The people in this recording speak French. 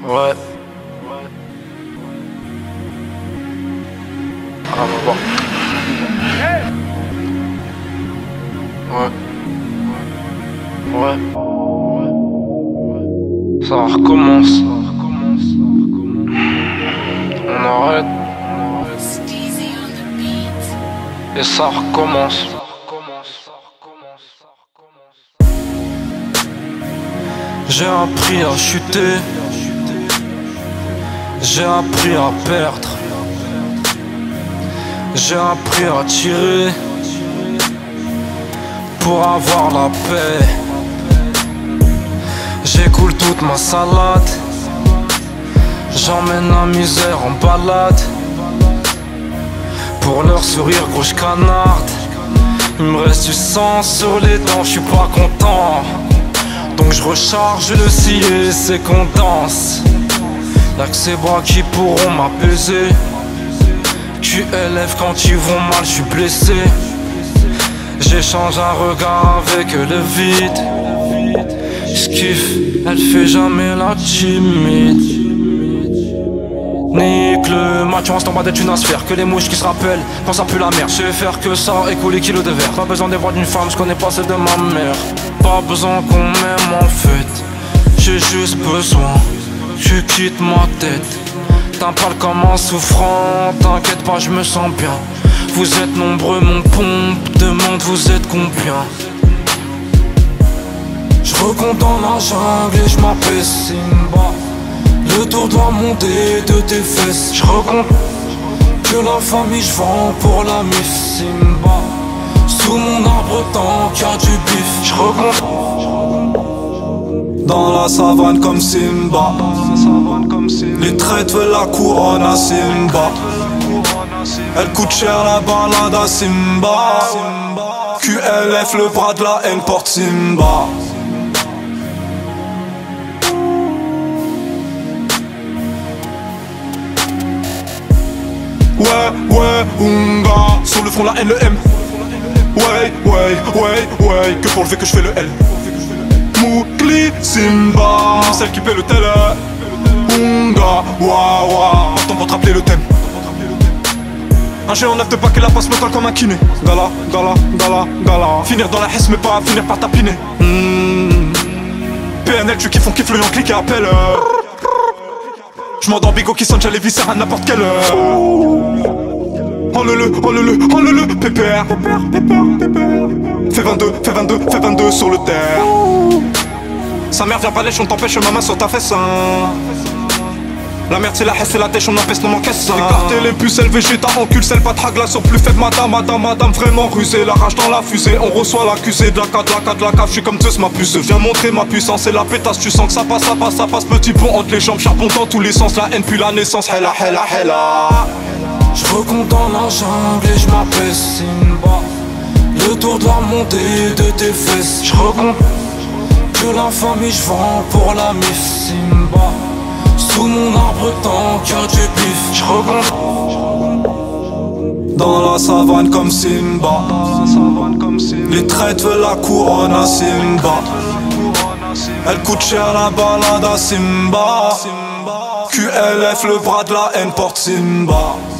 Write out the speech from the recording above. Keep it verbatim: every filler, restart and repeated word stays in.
Ouais. Ah, on va voir. Ouais. Ouais. Ça recommence. On arrête. Et ça recommence. J'ai appris à chuter. J'ai appris à perdre. J'ai appris à tirer pour avoir la paix. J'écoule toute ma salade. J'emmène la misère en balade. Pour leur sourire gros j'canarde. Il me reste du sang sur les dents, je suis pas content. Donc je recharge le scié, c'est qu'on danse. Y'a que ces bras qui pourront m'apaiser. Q L F quand ils vont mal, je suis blessé. J'échange un regard avec le vide. J'kiffe, elle fait jamais la timide. Nique le match, reste en bas d'être une asphère. Que les mouches qui se rappellent quand ça pue la merde. Je vais faire que ça et couler kilos de verre. Pas besoin des voix d'une femme, je connais pas celle de ma mère. Pas besoin qu'on m'aime en fait. J'ai juste besoin que tu quittes ma tête. T'en parles comme un souffrant. T'inquiète pas, je me sens bien. Vous êtes nombreux, mon pompe demande vous êtes combien. Je recompte dans la jungle et je m'appelle Simba. Le tour doit monter de tes fesses. Je recompte que la famille je vends pour la mif Simba. Sous mon arbre tant qu'il y a du bif. Je recompte dans la savane comme Simba. Les traites veulent la couronne à Simba. Elle coûte cher la balade à Simba. Q L F le bras de la haine porte Simba. Ouais, ouais, Unga. Sur le front la N, le M. Ouais, ouais, ouais, ouais. Que pour le V que je fais le L. Moukli, Simba. Celle qui paie le tel. Unga, wa wa. Partant pour te rappeler le thème. Un géant neuf de paquet la passe me colle comme un kiné. Gala, gala, gala, gala. Finir dans la hesse mais pas finir par tapiner. mmh. P N L tu kiffes, on kiffe le yon clique et appelle. J'm'en dans Bigo qui sonne, j'ai les viscères à n'importe quelle heure. Oh le le, oh le le, oh le le, pépère. Fais vingt-deux, fais vingt-deux, fais vingt-deux sur le terre. Sa mère vient pas lèche, on t'empêche ma main sur ta fesse. La merde c'est la hesse, c'est la têche, on empêche non m'encaisse. Écarter les puces, elle végéta, encule, celle pas de sur plus faible. Madame, madame, madame, vraiment rusée. La rage dans la fusée, on reçoit l'accusé. De la cade, de la cade, de la cave, j'suis comme Zeus ma puce. Viens montrer ma puissance et la pétasse, tu sens que ça passe, ça passe, ça passe. Petit pont entre les jambes, charbon dans tous les sens. La haine puis la naissance, hella, hella, hella. Je recompte dans la jungle et je m'appelle Simba. Le tour de la montée de tes fesses. Je recompte que la famille je vends pour la mif Simba. Sous mon arbre tant qu'il y a du bif. Je recompte dans la savane comme Simba. Les traites veulent la couronne à Simba. Elle coûte cher la balade à Simba. Q L F le bras de la haine porte Simba.